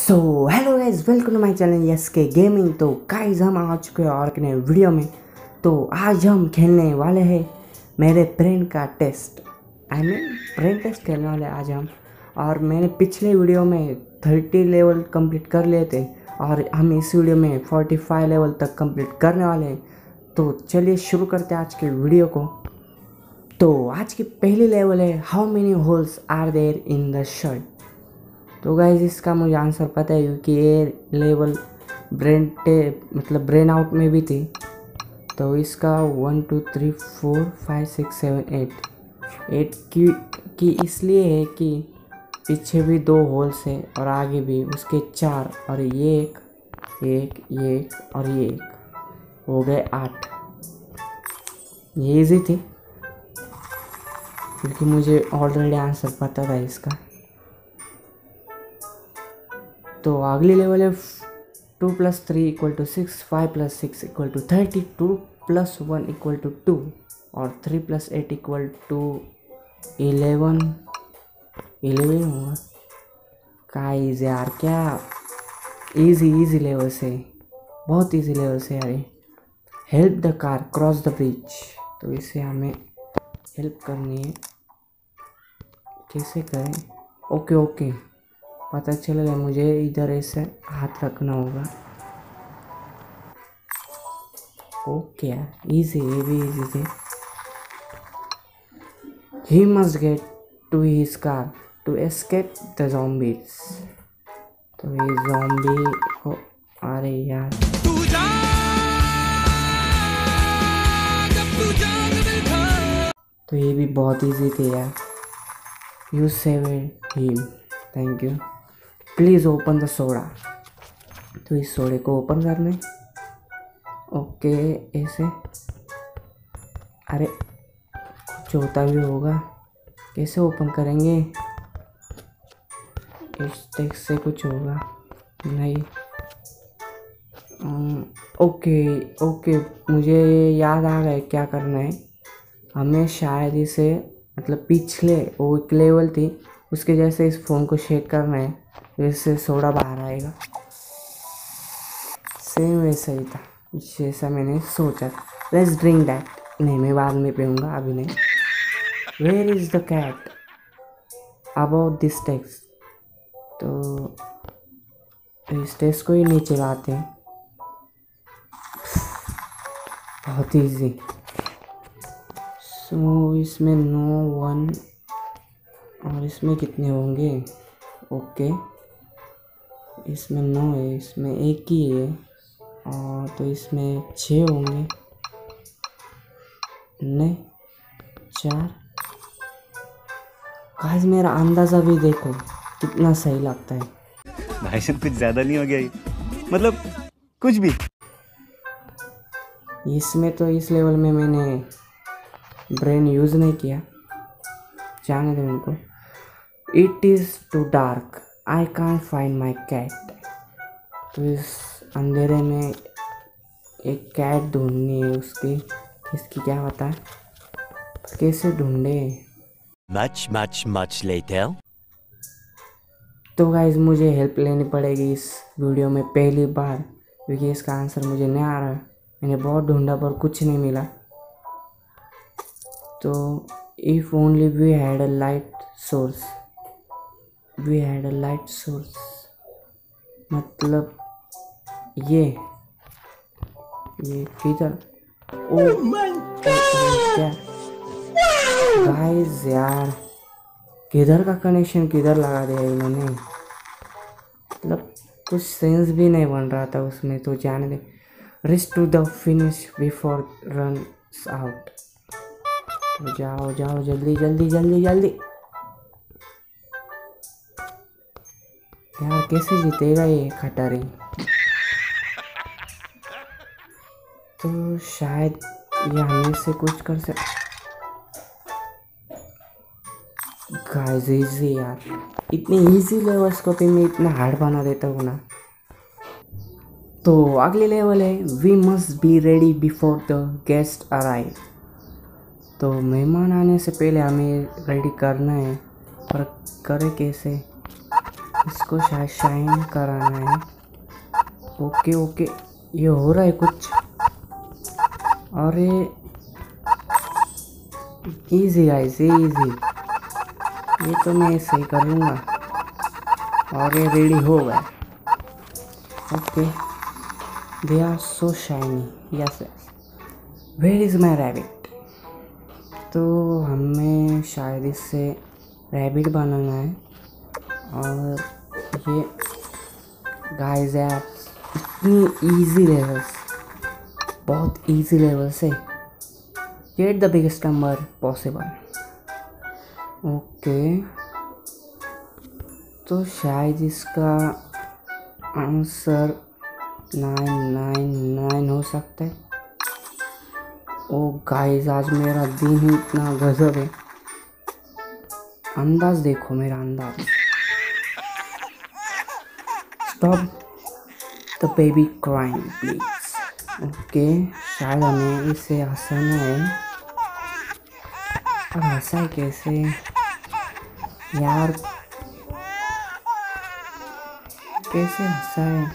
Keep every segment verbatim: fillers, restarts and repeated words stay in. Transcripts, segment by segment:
So hello guys, welcome to my channel yes K gaming. तो guys हम आ चुके हैं और एक नए वीडियो में। तो आज हम खेलने वाले हैं मेरे ब्रेन का test, I mean brain test खेलने वाले आज हम। और मैंने पिछले वीडियो में थर्टी लेवल कंप्लीट कर लिए थे और हम इस वीडियो में फोर्टी फाइव लेवल तक कंप्लीट करने वाले हैं। तो चलिए शुरू करते हैं आज के वीडियो को। तो आज की पहली लेवल है how many holes are there in the shirt. तो गाइज इसका मुझे आंसर पता है क्योंकि ये लेवल ब्रेन टे मतलब ब्रेन आउट में भी थी। तो इसका one two three four five six seven eight eight की की इसलिए है कि पीछे भी दो होल्स है और आगे भी उसके चार, और ये एक एक ये एक और ये एक, हो गए आठ। ये इजी थी क्योंकि मुझे ऑलरेडी आंसर पता था इसका। तो अगली लेवल है two plus three equal to six, five plus six equal to thirty, two plus one equal to two और three plus eight equal to eleven. Eleven होगा गाइस यार, क्या इजी इजी लेवल से, बहुत इजी लेवल से यार। Help the car cross the bridge, तो इसे हमें हेल्प करनी है। कैसे करें? ओके ओके पता चल गया मुझे, इधर ऐसे हाथ रखना होगा। ओके इजी, ये भी इजी थे। He must get to his car to escape the zombies. तो ये ज़ॉम्बी को, अरे यार तो ये भी बहुत इजी थे यार। You save him, thank you. Please open the soda, तो इस सोडे को ओपन करना है। ओके ऐसे, अरे कुछ होता भी होगा, कैसे ओपन करेंगे? इस टेक्स्ट से कुछ होगा नहीं। ओके ओके मुझे याद आ गया क्या करना है। हमें शायद इसे मतलब पिछले वो एक लेवल थी उसके जैसे इस फ़ोन को शेक करना है, वैसे सोडा बाहर आएगा। सेम वैसा ही था जैसा मैंने सोचा। Let's drink that. नहीं मैं बाद में पीऊँगा, अभी नहीं। Where is the cat about this text. तो इस टेक्स्ट को ही नीचे लाते हैं। बहुत ईजी। सो इसमें नो वन, और इसमें कितने होंगे? ओके इसमें नौ है, इसमें एक ही है, और तो इसमें छः होंगे। नहीं चार। गाइस मेरा अंदाज़ा भी देखो कितना सही लगता है। भाई साहब कुछ ज़्यादा नहीं हो गया ये? मतलब कुछ भी। इसमें तो इस लेवल में मैंने ब्रेन यूज़ नहीं किया, जाने दो उनको। It is too dark I can't find my cat. तो इस अंधेरे में एक कैट ढूंढनी है उसकी, इसकी क्या पता है कैसे ढूंढे। Much much much later. तो गाइज मुझे हेल्प लेनी पड़ेगी इस वीडियो में पहली बार, क्योंकि इसका आंसर मुझे नहीं आ रहा। मैंने बहुत ढूंढा पर कुछ नहीं मिला। तो if only we had a light source, we had a light source मतलब ये ये किधर? ओ क्या गाइस यार, किधर का कनेक्शन किधर लगा दिया इन्होंने, मतलब कुछ सेंस भी नहीं बन रहा था उसमें। तो जाने दे। Reach to the finish before runs out. तो जाओ जाओ जल्दी जल्दी जल्दी जल्दी। यार कैसे जीतेगा ये खटारी? तो शायद ये हमें से कुछ कर सक। गाइस इजी यार, इतनी इजी लेवल्स को भी मैं इतना हार्ड बना देता हूँ ना। तो अगली लेवल है we must be ready before the guest arrive. तो मेहमान आने से पहले हमें रेडी करना है, पर करे कैसे? इसको शायद शाइन कराना है। ओके ओके, ये हो रहा है कुछ। अरे इजी गाइस, ये इजी, ये तो मैं ऐसे ही कर लूँगा। और ये रेडी हो गया। Okay, they are so shiny. Yes yes, where is my rabbit. तो हमें शायद इससे रैबिट बनाना है। और ये गाइस यार, इतनी इजी लेवल्स, बहुत इजी लेवल्स है। Get the biggest number possible. Okay, तो शायद इसका आंसर नाइन नाइन नाइन हो सकता है। ओ गाइस, आज मेरा दिन ही इतना गजब है। अंदाज देखो मेरा अंदाज। Stop the baby crying please. Okay, शायद हमें इसे हंसाना है। और हंसा है कैसे यार, कैसे हंसा है?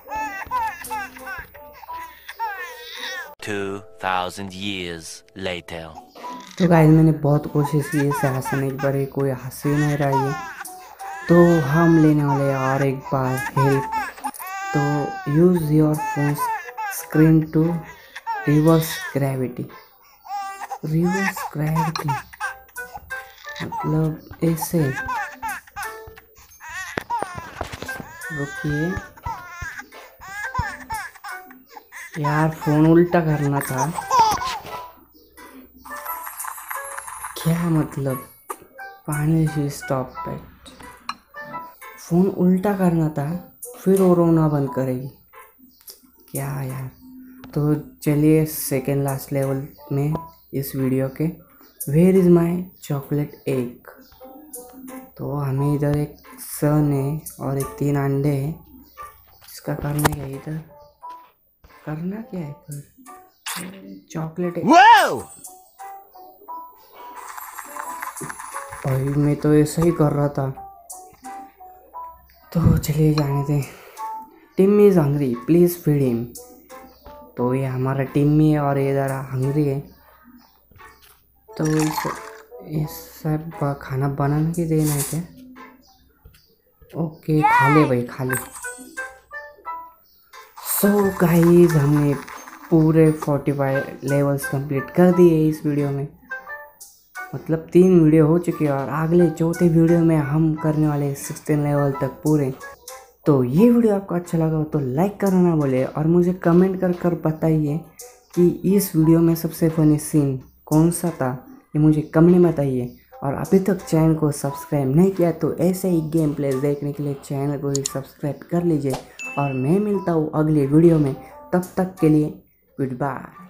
two thousand years later. तो गाइस, मैंने बहुत कोशिश की इसे हंसाने की, पर कोई हंस ही नहीं रहा है। तो हम लेने वाले हैं और एक बार हेल्प। तो use your phone screen to reverse gravity. Reverse gravity मतलब ऐसे। रुकिए यार, फोन उल्टा करना था। क्या मतलब? पानी से स्टॉप इट। फोन उल्टा करना था, फिर वो रोना बंद करेगी क्या यार। तो चलिए सेकेंड लास्ट लेवल में इस वीडियो के, where is my chocolate egg. तो हमें इधर एक सन है और एक तीन अंडे हैं। इसका करने का इधर करना क्या है पर चॉकलेट एग। भाई मैं तो ऐसा ही कर रहा था। तो चलिए जाने दें। Timmy is hungry, please feed him. तो ये हमारा टिम्मी है और ये ज़रा हंग्री है। तो इस इस सब खाना बनाने की देना है क्या? ओके, खा ले भाई, खा ले। सो गाइस, हमने पूरे फोर्टी फाइव लेवल्स कंप्लीट कर दिए इस वीडियो में। मतलब तीन वीडियो हो चुकी है और अगले चौथे वीडियो में हम करने वाले सिक्सटीन लेवल तक पूरे। तो ये वीडियो आपको अच्छा लगा हो तो लाइक करना ना भूलिए और मुझे कमेंट कर कर बताइए कि इस वीडियो में सबसे फनी सीन कौन सा था, ये मुझे कमेंट में बताइए। और अभी तक चैनल को सब्सक्राइब नहीं किया तो ऐसे ही गेम प्ले देखने के लिए चैनल को ही सब्सक्राइब कर लीजिए। और मैं मिलता हूँ अगले वीडियो में, तब तक के लिए गुड बाय।